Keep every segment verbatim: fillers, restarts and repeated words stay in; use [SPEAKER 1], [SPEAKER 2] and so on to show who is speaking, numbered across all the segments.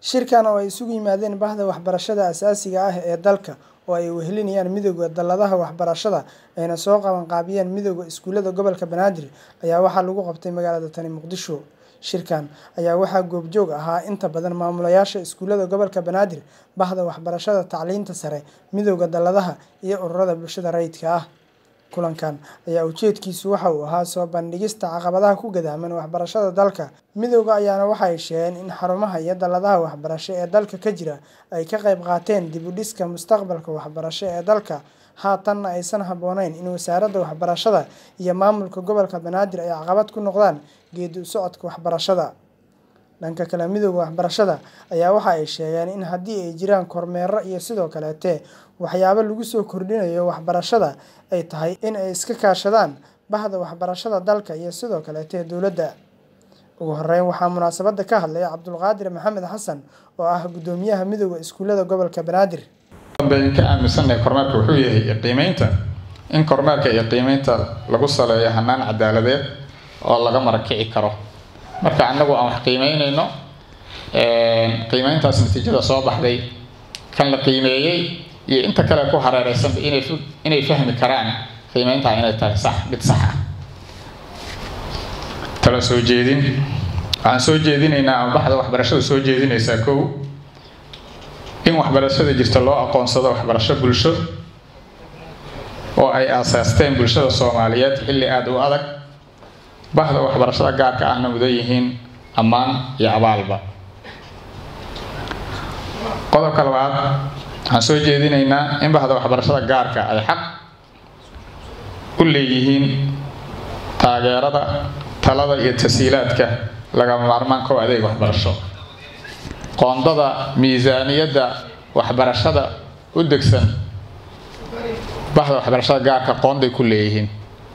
[SPEAKER 1] shirkan oo ay isugu yimaadeen bahda waxbarashada aasaasiga ah ee dalka oo ay wehelinayaan midowga dalladaha waxbarashada ayna soo qaban qaabiyeen midowga iskuulada gobolka Banaadir ayaa waxaa lagu qabtay magaalada Tani Muqdisho. Shirkan ayaa waxaa goobjoog ahaa inta badan maamulayaasha iskuulada gobolka Banaadir, bahda waxbarashada tacliinta sare, midowga dalladaha iyo ururada bulshada rayidka ah. Kulankan ayaa ujeedkiisu waxa uu ahaa soo bandhigista caqabadaha ku gadaaman waxbarashada dalka. Midowga ayaana waxa ay sheegeen in xarumaha iyo dalladaha waxbarasho ee dalka ka jira ay ka qayb qaateen dib u dhiska mustaqbalka waxbarasho ee dalka. Haatanna aysan habboonayn in wasaaradda waxbarashada iyo maamulka gobolka Banaadir ay caqabad ku noqdaan geedi socodka waxbarashada. Dhanka kale, midowga waxbarashada ayaa waxa ay sheegeen in haddii ay jiraan kormeero iyo sidoo kaleete waxyaabo lagu soo kordhinayo waxbarashada ay tahay in ay iska kaashadaan bahda waxbarashada dalka iyo sidoo kaleete dowladda. Ugu horeyn waxaa munaasabada ka hadlay Cabdulqaadir Maxamed Xasan oo ah gudoomiyaha midowga iskuulada gobolka Banaadir.
[SPEAKER 2] Ka aaminsanay kormeerka wuxuu yahay qiimeynta in kormeerka iyo qiimeynta lagu saleeyo hanaan cadaaladeed oo laga marakici karo. Marka anagu aan wax qiimeynayno ee qiimeyntaas natiijada soo baxday kan la qiimeeyay iyo inta kale ku hareeraysan inay inay fahmi karaan qiimeynta inay tahay sax mid sax ah. tala soo jeedin aan soo jeedinaynaa baxda waxbarashada soo jeedinaysa koow in waxbarashada jirta loo aqoonsado waxbarasho bulsho oo ay aasaasteen bulshada Soomaaliyeed xilli aad u adag. bahda waxbarashada gaarka ahna mudan yihiin ammaan iyo abaalba. qodobka labaad aan soo jeedinaynaa in bahda waxbarashada gaarka ay xaq u leeyihiin taageerada talada iyo tasiilaadka lagama maarmaanka u adeeg waxbarasho. qoondada miisaaniyadda waxbarashada u degsan bahda waxbarashada gaarka qoonday ku leeyihiin.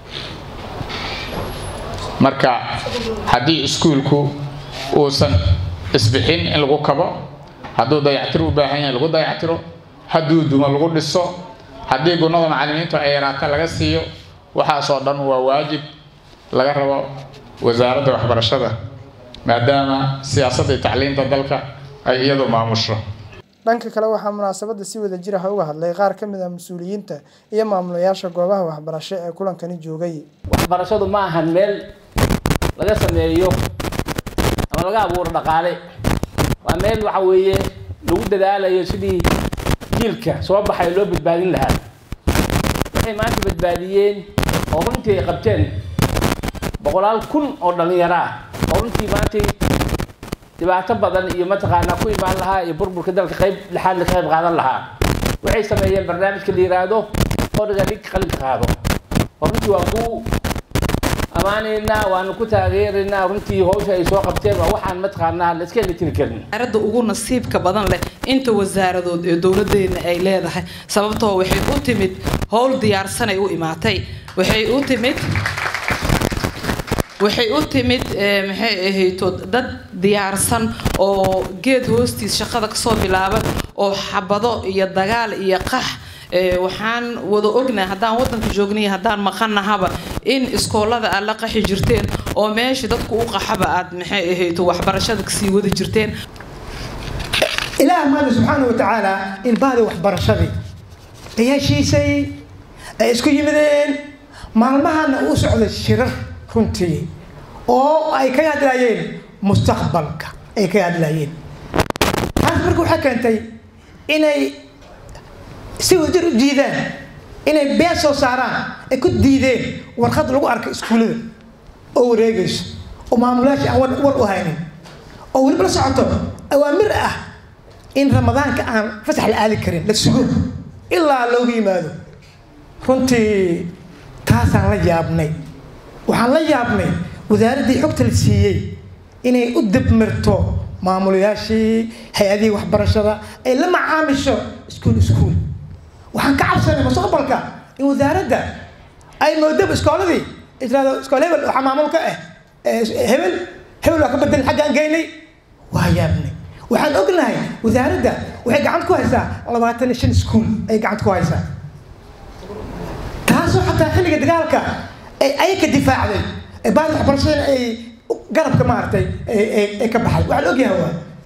[SPEAKER 2] marka haddii iskuulku uusan isbixin in lagu kabo, hadduu dayactir u baahan yahay lagu dayactiro, hadduu duma lagu dhiso, haddii gunada macallimiintu ay yaraata laga siiyo, waxaasoo dhan waa waajib laga rabo wasaaradda waxbarashada maadaama siyaasadda tacliinta dalka ay iyadu maamusho.
[SPEAKER 1] dhanka kale waxaa munaasabada si wada jir ah uga hadlay qaar ka mid ah mas'uuliyiinta iyo maamulayaasha goobaha waxbarasho ee kulankani joogay.
[SPEAKER 3] waxbarashadu ma ahan meel laga sameeyo ama laga abuuro dhaqaale, waa meel waxa weeye lagu dadaalayo sidii jiilka soo baxay loo badbaadin lahaa. waxay maanta badbaadiyeen oo runtii ay qabteen boqolaal kun oo dhalinyaro ah oo runtii maanta dhibaato badan iyo mataqaana ku imaan lahaa iyo burburka dalka qayb lixaad la qayb qaadan lahaa. waxay sameeyeen barnaamijka la yiraahdo qoriga dhig qalinka qaado. runtii waa ku amaanayna waanu ku taageeraynaa runtii hawsha ay soo qabteen waa waxaan mataqaana la iska helin karin.
[SPEAKER 4] arada ugu nasiibka badan leh inta wasaaradood ee dawladeena ay leedahay sababtoo waxay u timid hawl diyaarsan ay u imaatay. waxay u timid waxay u timid maxay ahayd dad diyaarsan oo geed hoostiis shaqada ka soo bilaaban oo xabado iyo dagaal iyo qax waxaan wada ognahay haddaan wadanka joognay haddaan maqannahaba in iskoolada aad la qaxi jirteen oo meesha dadku u qaxaba aad maxay ahayd waxbarashada ka sii wada jirteen.
[SPEAKER 5] ilaahay maanta subxaanahu wa tacaala in bahda waxbarashadii ay heshiisay ay isku yimideen maalmahana u socday shirar runtii oo ay ka hadlayeen mustaqbalka ay ka hadlayeen. taas marka waxay keentay inay si wadajir u diidaan inay been soo saaraan ay ku diideen warqad lagu arkay iskuulada oo wareegayso oo maamulayaasha aan war u haynin oo weliba la socoto awaamir ah in ramadaanka aan fasax la aadi karin la sugo ilaa loogu yimaado. runtii taasaan la yaabnay. waxaan la yaabnay wasaaraddii xogta la siiyey inay u dibmirto maamulayaashii hay-adihii waxbarashada ay la macaamisho iskuul iskuul. waxaan ka cabsanay mustaqbalka in wasaaradda ay moodaba iskooladii israado iskool hebel waxaa maamulka ah hebel hebel waa ka bedel xaggaan geynay. waa yaabnay. waxaan ognahay wasaaradda waxay gacanta ku haysaa labaatan iyo shan iskuul ay gacanta ku haysaa. taasoo xataa xilliga dagaalka ay ay ka difaacday ee bahda waxbarashada ay garabka maartay ay ka baxay. waxaan ogyahay waa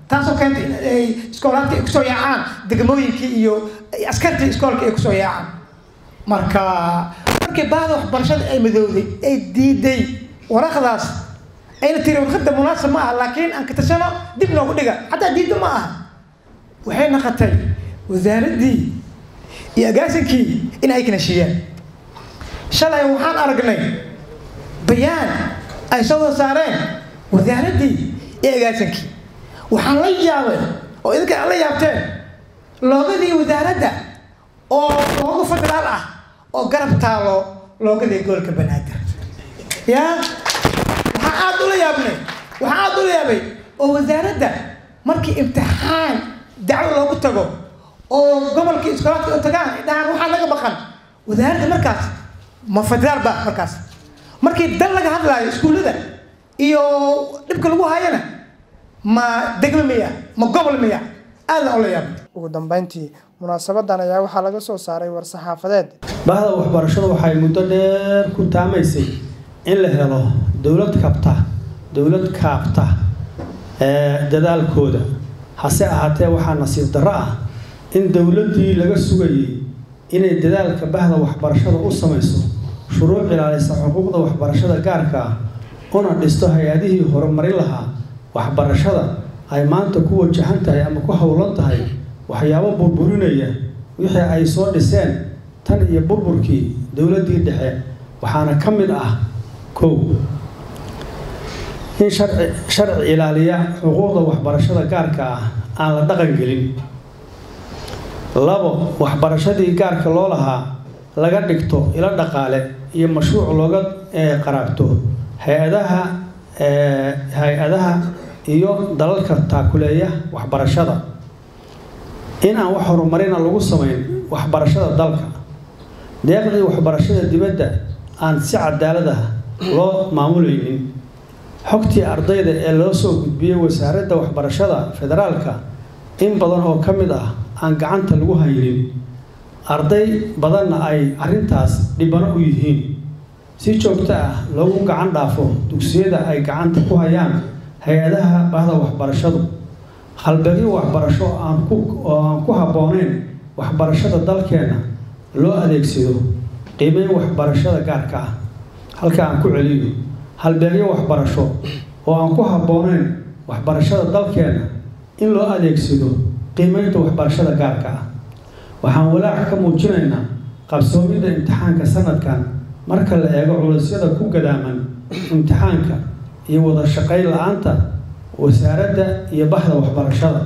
[SPEAKER 5] taasoo keentay in ay iskoolaadka ay kusoo yaacaan degmooyinkii iyo askartii iskoolka ay kusoo yaacaan marka markii baahda waxbarashada ay madowday ay diiday waraqdaas ayna tiri warqadda munaasab ma aha laakiin aan ka tashano dib loogu dhiga xataa diiddo ma aha waxay noqotay wasaaraddii iyo agaasinkii in ay kala heshiiyaan shalay waxaan aragnay bayaan ay soo saareen wasaaraddii iyo agaasinkii waxaan la yaabay oo idinka la yaabteen loogadii wasaaradda oo looga federaal ah oo garab taalo loogadii gobolka banaadir yaa waxaan aad ula yaabnay waxaan aad ula yaabay oo wasaaradda markii imtixaan dacwo loogu tago oo gobolkii iskoolaadka u tagaan dhahaan waxaa laga baqan wasaaradda markaas ma federaal ba markaas markii dan laga hadlaayo iskuullada iyo dhibka lagu hayana ma degmo miya ma gobol miya aad ula yaabnay
[SPEAKER 1] ugu dambeyntii munaasabadan ayaa waxaa laga soo saaray war-saxaafadeed
[SPEAKER 6] bahda waxbarashadu waxay muddo dheer ku taamaysay in la helo dowlad kabta dowlad kaabta ee dadaalkooda hase ahaatee waxaa nasiib darro ah in dowladdii laga sugayay inay dadaalka bahda waxbarashada u samayso shuruuc ilaalisa xuquuqda waxbarashada gaarka ah una dhisto hay-adihii horumarin lahaa waxbarashada ay maanta ku wajahan tahay ama ku howlan tahay waxyaabo burburinaya wixii ay soo dhiseen tan iyo burburkii dowladdii dhexe waxaana ka mid ah kow in sharci sharci ilaaliya xuquuqda waxbarashada gaarka ah aan la dhaqan gelin labo waxbarashadii gaarka loo lahaa laga dhigto ilo dhaqaale iyo mashruuc looga qaraabto hay-adaha hay-adaha iyo dalalka taakuleeya waxbarashada in aan wax horumarina lagu samayn waxbarashada dalka deeqdii waxbarashada dibadda aan si cadaalad ah loo maamulaynin xogtii ardayda ee loo soo gudbiyey wasaaradda waxbarashada federaalka in badan oo ka mid ah aan gacanta lagu haynin arday badanna ay arrintaas dhibano u yihiin si joogto ah loogu gacan dhaafo dugsiyada ay gacanta ku hayaan hay-adaha bahda waxbarashadu halbeegyo waxbarasho aan ku oo aan ku habbooneyn waxbarashada dalkeena loo adeegsado qiimeyn waxbarashada gaarka ah halka aan ku celiyo halbeegyo waxbarasho oo aan ku habbooneyn waxbarashada dalkeena in loo adeegsado qiimeynta waxbarashada gaarka ah waxaan walaac ka muujinaynaa qabsoomidda imtixaanka sanadkan marka la eego culaysyada ku gadaaman imtixaanka iyo wada shaqayn la-aanta wasaaradda iyo bahda waxbarashada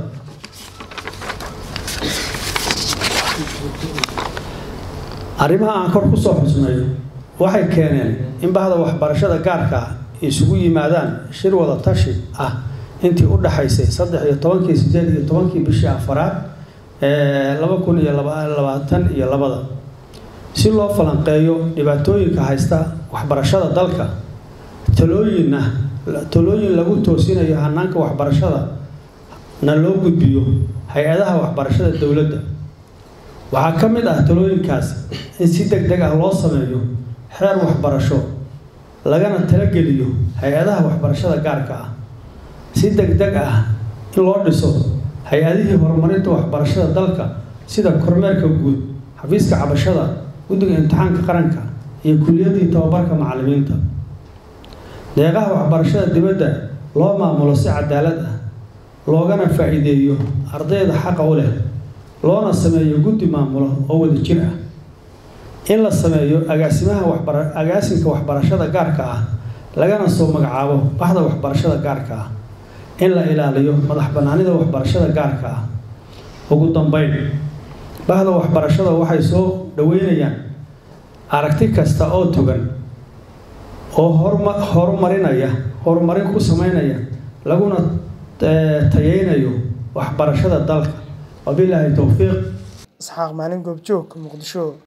[SPEAKER 6] arrimaha aan kor ku soo xusnay waxay keeneen in bahda waxbarashada gaarka ah isugu yimaadaan shir wada tashi ah intii u dhaxaysay saddex iyo tobankii sideed iyo tobankii bishii afaraad ee laba kun iyo labaatan iyo labada si loo falanqeeyo dhibaatooyinka haysta waxbarashada dalka talooyinna talooyin lagu toosinayo hanaanka waxbarashada na loo gudbiyo hay-adaha waxbarashada dowladda waxaa ka mid ah talooyinkaas in si degdeg ah loo sameeyo xeer waxbarasho lagana talageliyo hay-adaha waxbarashada gaarka ah si degdeg ah in loo dhiso hay-adihii horumarinta waxbarashada dalka sida kormeerka guud xafiiska cabashada guddiga imtixaanka qaranka iyo kulliyadii tababarka macallimiinta deeqaha waxbarashada dibadda loo maamulo si cadaalad ah loogana faa'iideeyo ardayda xaqa u leh loona sameeyo guddi maamulo oo wada jir ah in la sameeyo agaasimaha waxbara agaasinka waxbarashada gaarka ah lagana soo magacaabo bahda waxbarashada gaarka ah in la ilaaliyo madax bannaanida waxbarashada gaarka ah ugu dambeyn bahda waxbarashada waxay soo dhaweynayaan aragti kasta oo togan oo horumarinaya horumarin ku sameynaya laguna tayeynayo waxbarashada dalka wabilaahi tawfiiq
[SPEAKER 1] isxaaq maalin goobjoog muqdisho.